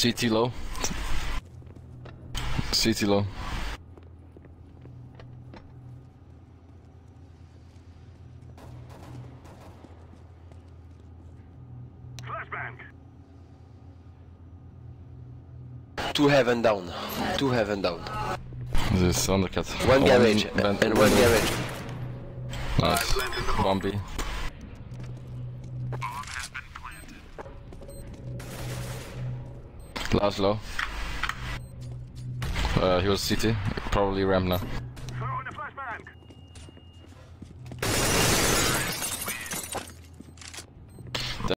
CT low. CT low. Two heaven down. Two heaven down. This undercut. One garage and one garage. Nice. One B. Last low. He was CT. Probably ramp now.